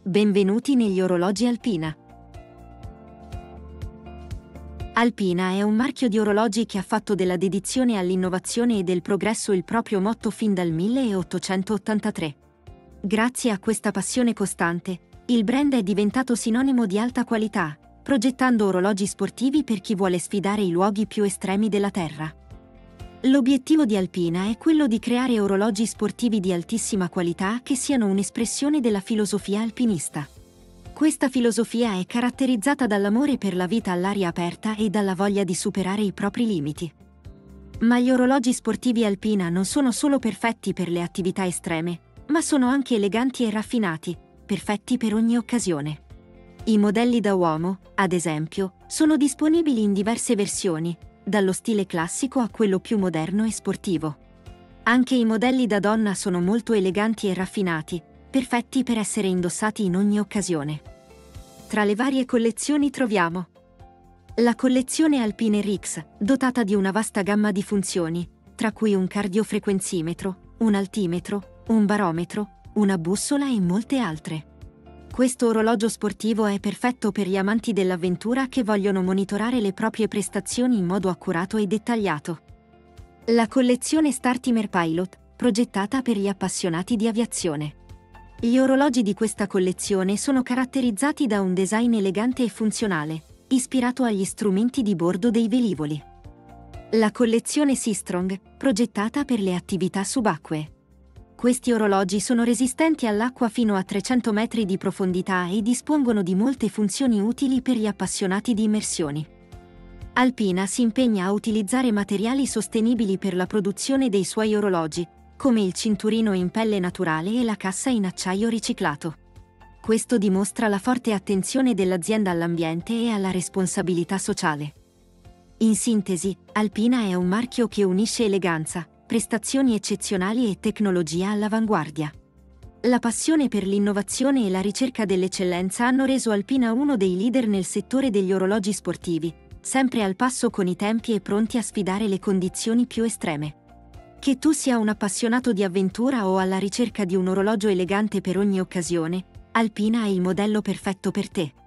Benvenuti negli orologi Alpina. Alpina è un marchio di orologi che ha fatto della dedizione all'innovazione e del progresso il proprio motto fin dal 1883. Grazie a questa passione costante, il brand è diventato sinonimo di alta qualità, progettando orologi sportivi per chi vuole sfidare i luoghi più estremi della Terra. L'obiettivo di Alpina è quello di creare orologi sportivi di altissima qualità che siano un'espressione della filosofia alpinista. Questa filosofia è caratterizzata dall'amore per la vita all'aria aperta e dalla voglia di superare i propri limiti. Ma gli orologi sportivi Alpina non sono solo perfetti per le attività estreme, ma sono anche eleganti e raffinati, perfetti per ogni occasione. I modelli da uomo, ad esempio, sono disponibili in diverse versioni, dallo stile classico a quello più moderno e sportivo. Anche i modelli da donna sono molto eleganti e raffinati, perfetti per essere indossati in ogni occasione. Tra le varie collezioni troviamo la collezione Alpine RX, dotata di una vasta gamma di funzioni, tra cui un cardiofrequenzimetro, un altimetro, un barometro, una bussola e molte altre. Questo orologio sportivo è perfetto per gli amanti dell'avventura che vogliono monitorare le proprie prestazioni in modo accurato e dettagliato. La collezione Startimer Pilot, progettata per gli appassionati di aviazione. Gli orologi di questa collezione sono caratterizzati da un design elegante e funzionale, ispirato agli strumenti di bordo dei velivoli. La collezione Seastrong, progettata per le attività subacquee. Questi orologi sono resistenti all'acqua fino a 300 metri di profondità e dispongono di molte funzioni utili per gli appassionati di immersioni. Alpina si impegna a utilizzare materiali sostenibili per la produzione dei suoi orologi, come il cinturino in pelle naturale e la cassa in acciaio riciclato. Questo dimostra la forte attenzione dell'azienda all'ambiente e alla responsabilità sociale. In sintesi, Alpina è un marchio che unisce eleganza, prestazioni eccezionali e tecnologia all'avanguardia. La passione per l'innovazione e la ricerca dell'eccellenza hanno reso Alpina uno dei leader nel settore degli orologi sportivi, sempre al passo con i tempi e pronti a sfidare le condizioni più estreme. Che tu sia un appassionato di avventura o alla ricerca di un orologio elegante per ogni occasione, Alpina è il modello perfetto per te.